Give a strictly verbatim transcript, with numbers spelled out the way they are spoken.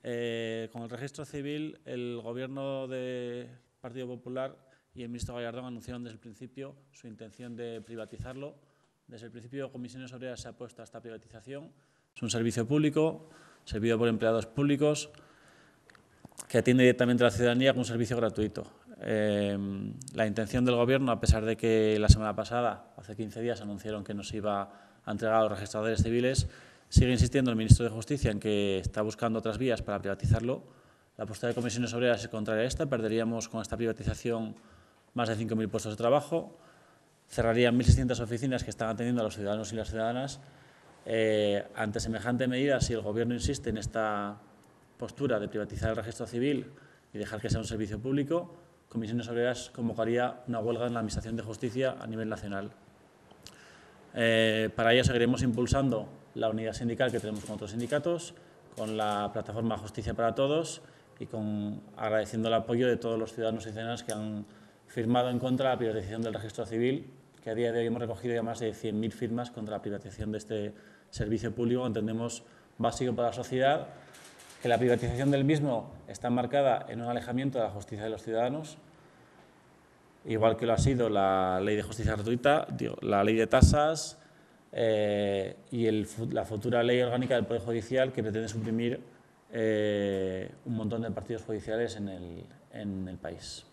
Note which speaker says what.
Speaker 1: Eh, con el registro civil, el Gobierno del Partido Popular y el ministro Gallardón anunciaron desde el principio su intención de privatizarlo. Desde el principio, Comisiones Obreras se ha opuesto a esta privatización. Es un servicio público, servido por empleados públicos, que atiende directamente a la ciudadanía con un servicio gratuito. Eh, la intención del Gobierno, a pesar de que la semana pasada, hace quince días, anunciaron que nos iba a entregar a los registradores civiles, sigue insistiendo el ministro de Justicia en que está buscando otras vías para privatizarlo. La postura de Comisiones Obreras es contraria a esta. Perderíamos con esta privatización más de cinco mil puestos de trabajo, cerrarían mil seiscientas oficinas que están atendiendo a los ciudadanos y las ciudadanas. Eh, ante semejante medida, si el Gobierno insiste en esta postura de privatizar el registro civil y dejar que sea un servicio público, Comisiones Obreras convocaría una huelga en la Administración de Justicia a nivel nacional. Eh, para ello seguiremos impulsando la unidad sindical que tenemos con otros sindicatos, con la plataforma Justicia para Todos y con, agradeciendo el apoyo de todos los ciudadanos y ciudadanas que han firmado en contra de la privatización del registro civil, que a día de hoy hemos recogido ya más de cien mil firmas contra la privatización de este servicio público, entendemos básico para la sociedad, que la privatización del mismo está marcada en un alejamiento de la justicia de los ciudadanos, igual que lo ha sido la ley de justicia gratuita, digo, la ley de tasas eh, y el, la futura ley orgánica del Poder Judicial, que pretende suprimir eh, un montón de partidos judiciales en el, en el país.